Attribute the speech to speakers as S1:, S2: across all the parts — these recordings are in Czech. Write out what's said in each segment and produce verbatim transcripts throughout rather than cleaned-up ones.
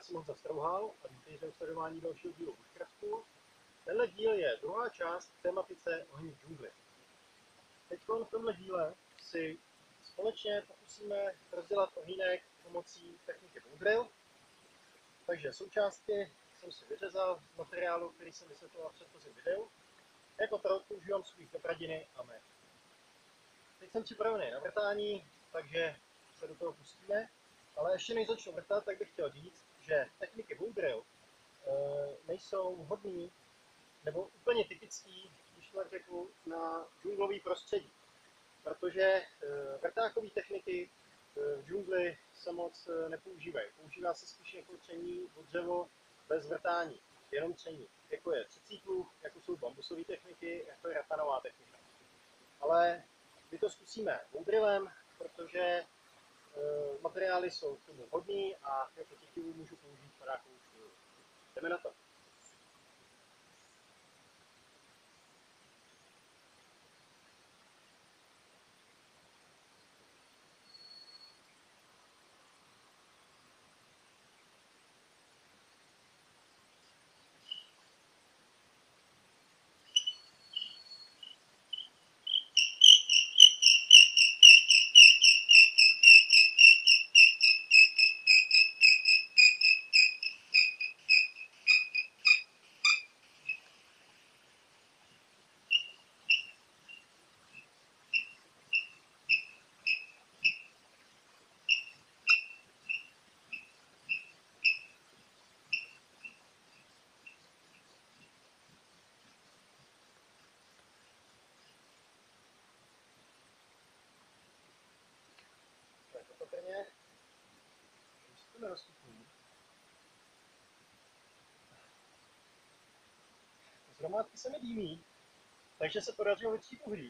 S1: jsem Honza Strouhal a vítejte u sledování dalšího dílu Bushcraftu. Tenhle díl je druhá část k tématice ohni v džungli. Teď v tomhle díle si společně pokusíme rozdělat ohýnek pomocí techniky Bow-Drill. Takže součástky jsem si vyřezal z materiálu, který jsem vysvětloval v předchozím videu. Jako to používám svůj kapradiny a mech. Teď jsem připravený na vrtání, takže se do toho pustíme. Ale ještě než začnu vrtat, tak bych chtěl říct, že techniky Bow-Drill e, nejsou vhodný nebo úplně typický, když to řeknu, na džunglový prostředí. Protože e, vrtákové techniky e, v džungli se moc e, nepoužívají. Používá se spíš jako tření o dřevo bez vrtání, jenom tření. Jako je třicítlův, jako jsou bambusové techniky, jako je ratanová technika. Ale my to zkusíme Bow-Drillem, protože Uh, materiály jsou k tomu vhodný a jako tětivu můžu použít padákovou šňůru. Jdeme na to. Tak opatrně. Když se to nerozstupní. Z hromádky se mi dýmí, takže se podařilo vytřít uhlí.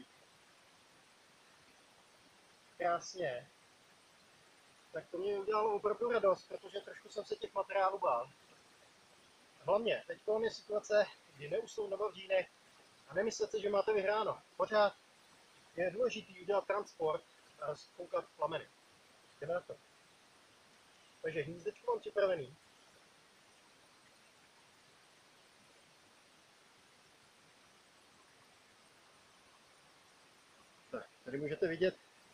S1: Krásně. Tak to mě udělalo opravdu radost, protože trošku jsem se těch materiálů bál. Hlavně, teď je situace, kdy neustou na vavřínech a nemyslete si, že máte vyhráno. Pořád je důležité udělat transport a rozkoukat plameny. Jdeme na to. Takže hnízdečko mám připravený. Tak, tady můžete vidět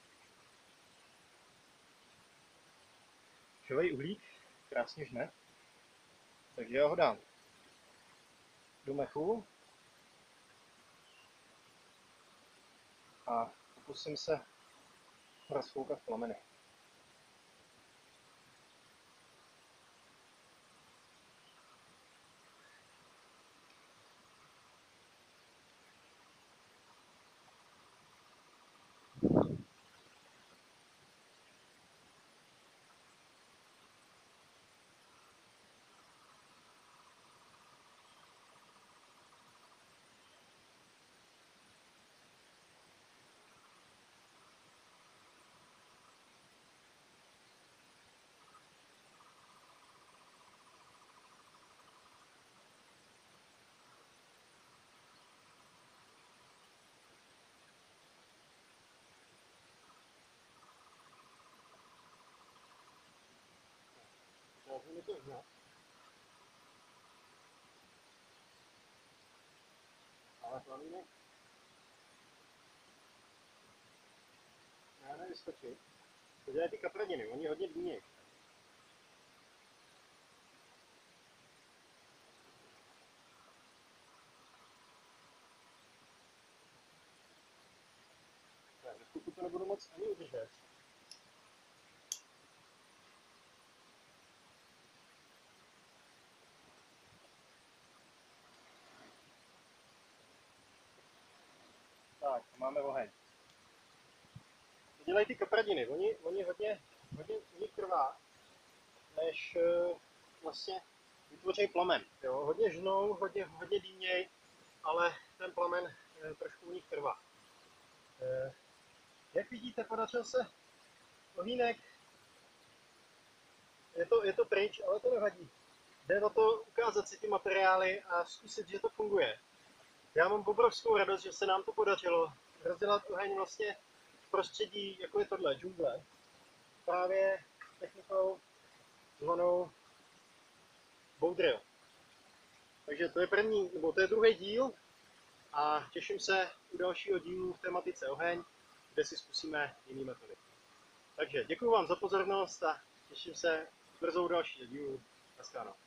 S1: živý uhlík, krásně žne. Takže já ho dám do mechu a pokusím se rozkoukat plameny. Můžeme to znát. Ale plamínek já nevyskočit. To dělají ty kapradiny, oni hodně dýmějí. Tak, ve skupu to nebudu moc ani udržet. Tak, máme oheň. To dělají ty kapradiny, oni, oni hodně, hodně u nich trvá, než uh, vlastně vytvoří plamen. Jo? Hodně žnou, hodně, hodně dýměj, ale ten plamen uh, trošku u nich trvá. Uh, jak vidíte, podařil se ohýnek. Je to, je to pryč, ale to nevadí. Jde o to ukázat si ty materiály a zkusit, že to funguje. Já mám obrovskou radost, že se nám to podařilo rozdělat oheň vlastně v prostředí, jako je tohle, džungle. Právě technikou zvanou no drill. Takže to je první, nebo to je druhý díl a těším se u dalšího dílu v tematice oheň, kde si zkusíme jiné metody. Takže děkuji vám za pozornost a těším se brzo u dalšího dílu. Naschledanou.